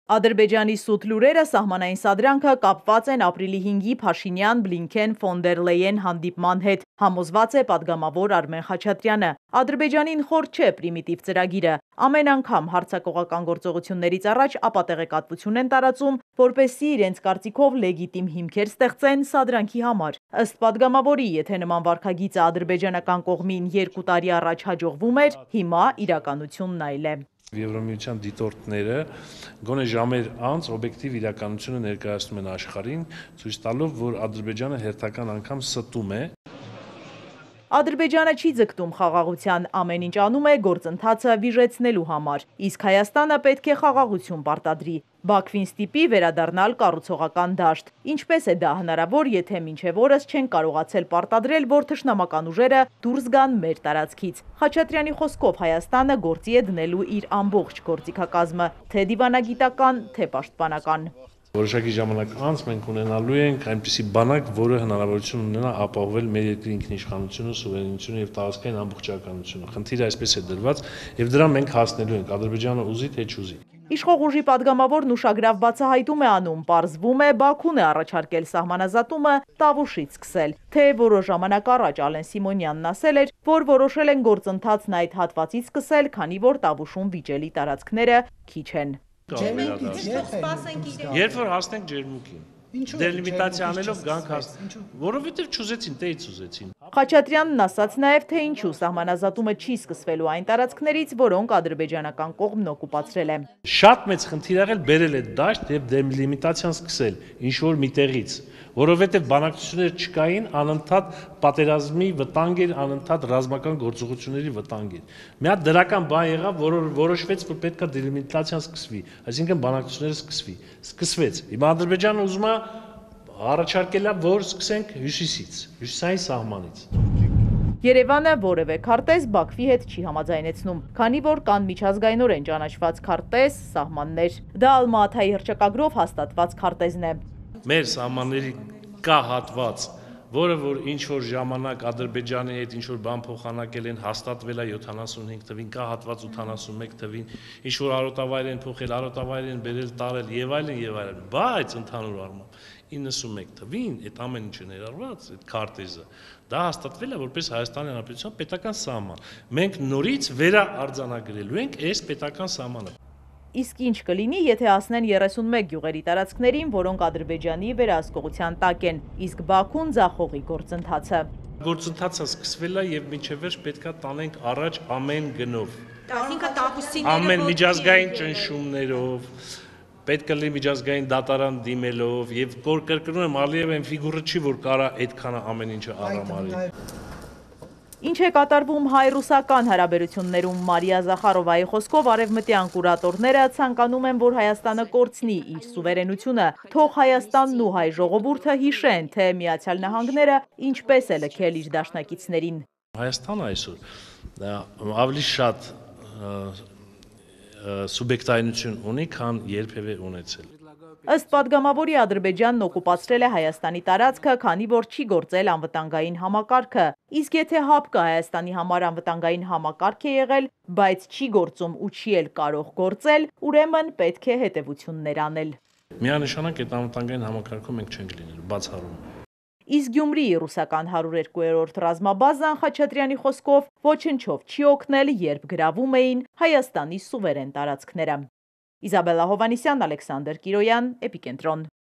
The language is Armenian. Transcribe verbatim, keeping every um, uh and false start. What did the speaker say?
Ադրբեջանի սուտ լուրերը սահմանային սադրանքը կապված են ապրիլի հինգի Փաշինյան, Բլինքեն, ֆոն դեր Լեյեն հանդիպման հետ, համոզված է պատգամավոր Արմեն Խաչատրյանը։ Ադրբեջանին խորտ չէ պրիմիտիվ ծրագիրը։ Ամեն անգամ հարձակողական գործողություններից առաջ ապատեղեկատվություն են տարածում, որպեսզի իրենց կարծիքով լեգիտիմ հիմքեր ստեղծեն սադրանքի համար։ Ըստ պատգամավորի, եթե նման վարքագիծը ադրբեջանական կողմին երկու տարի առաջ հաջողվում էր, հիմա իրականությունն այլ է։ Եվրամիության դիտորդները գոնե ժամեր անց օբյեկտիվ իրականությունը ներկայացնում են աշխարհին, ցույց տալով, որ Ադրբեջանը հերթական անգամ ստում է։ Ադրբեջանը չի ձգտում խաղաղության, ամեն ինչ անում է գործընթացը վիժեցնելու համար, իսկ Հայաստանը պետք է խաղաղություն պարտադրի։ Բաքվին ստիպի վերադառնալ կառուցողական դաշտ։ Ինչպես է դա հնարավոր, եթե մինչև օրս չեն կարողացել պարտադրել, որ թշնամական ուժերը դուրս գան մեր տարածքից։ Խաչատրյանի խոսքով Հայաստանը գործի է դնելու իր ամբողջ գործիքակազմը, թե դիվանագիտական, թե պաշտպանական։ Որոշակի ժամանակ անց մենք ունենալու ենք այնպիսի բանակ, որը հնարավորություն ունենա ապահովել մեր երկրի ինքնիշխանությունը, սուվերենությունը եւ տարածքային ամբողջականությունը։ Խնդիրը այսպես է դրված եւ դրան մենք հասնելու ենք, Ադրբեջանը ուզի թե չուզի։ Իշխող ուժի պատգամավորն ուշագրավ բացահայտում է անում, պարզվում է Բաքուն է առաջարկել սահմանազատումը Տավուշից սկսել, թե որոշ ժամանակ առաջ Ալեն Սիմոնյանն ասել էր, որ որոշել են գործընթացն այդ հատվածից սկսել, քանի որ Տավուշում վիճելի տարածքները քիչ են։ Երբ որ հասնենք ջերմուկին, դելիմիտացիա անելով գանք հասնենք, որովհետև չուզեցին, տեից ուզեցին։ Խաչատրյանն ասաց նաև, թե ինչու սահմանազատումը չի սկսվելու այն տարածքներից, որոնք ադրբեջանական կողմն օկուպացրել է։ Շատ մեծ խնդիր եղել բերել այդ դաշտ եւ դելիմիտացիան սկսել ինչ որ միտեղից, որովհետև բանակցություններ չկային, անընդհատ պատերազմի վտանգ էր, անընդհատ ռազմական գործողությունների վտանգ էր։ Մի հատ դրական բան եղավ, որ որոշվեց, որ պետք է դելիմիտացիան սկսվի, այսինքն բանակցությունները սկսվի։ Սկսվեց։ Հիմա Ադրբեջանը ուզում է առաջարկել է, որ սկսենք հյուսիսից, հյուսիսային սահմանից։ Երևանը որևէ քարտեզ Բաքվի հետ չի համաձայնեցնում, քանի որ կան միջազգայինորեն ճանաչված քարտեզ, սահմաններ։ Դա Ալմա-Աթայի հռչակագրով հաստատված քարտեզն է։ Մեր սահմանների կա հատված, որը որ ինչ որ ժամանակ Ադրբեջանի հետ ինչ որ բան փոխանակել են, հաստատվել է յոթանասունհինգ թվին, կա հատված ութանասունմեկ թվին, ինչ որ արոտավայր են փոխել, արոտավայր են բերել, տարել եւ այլն եւ այլն, բայց ընդհանուր առմամբ իննսունմեկ թվին այդ ամեն ինչը ներառված, այդ քարտեզը, դա հաստատվել է որպես Հայաստանի Հանրապետության պետական սահման։ Մենք նորից վերաարձանագրելու ենք այս պետական սահմանը։ Իսկ ինչ կլինի, եթե հասնեն երեսունմեկ գյուղերի տարածքներին, որոնք Ադրբեջանի վերահսկողության տակ են, իսկ Բաքուն ձախողի գործընթացը։ Գործընթացը սկսվել է եւ մինչեւ վերջ պետքա տանենք առաջ ամեն գնով։ Այսինքն տապուսիները ամեն միջազգային ճնշումներով, պետք է լինի միջազգային դատարան դիմելով եւ կրկնում եմ Ալիև այն ֆիգուրը չի, որ կարա այդքանը ամեն ինչը արամարի։ Ինչ է կատարվում հայ-ռուսական հարաբերություններում Մարիա Զախարովայի խոսքով արևմտյան կուրատորները ցանկանում են, որ Հայաստանը կորցնի իր սուվերենությունը, թող Հայաստանն ու հայ ժողովուրդը հիշեն, թե Միացյալ Նահանգները ինչպես է լքել իր դաշնակիցներին։ Հայաստանը այսօր ավելի շատ սուբյեկտայնություն ունի, քան երբևէ ունեցել։ Ըստ պատգամավորի Ադրբեջանն օկուպացրել է Հայաստանի տարածքը, քանի որ չի գործել անվտանգային համակարգը, իսկ եթե հապ կա Հայաստանի համար անվտանգային համակարգ է եղել, բայց չի գործում ու չի էլ կարող գործել, ուրեմն պետք է հետևություններ անել։ Միանշանակ այդ անվտանգային համակարգում մենք չենք լինելու, բացառում։ Իսկ Գյումրիի ռուսական հարյուր երկու-րդ ռազմաբազան Խաչատրյանի խոսքով ոչնչով չի օգնել, երբ գրավում էին Հայաստանի սուվերեն տարածքները։ Իզաբելլա Հովանիսյան, Ալեքսանդր Կիրոյան, Էպիկենտրոն։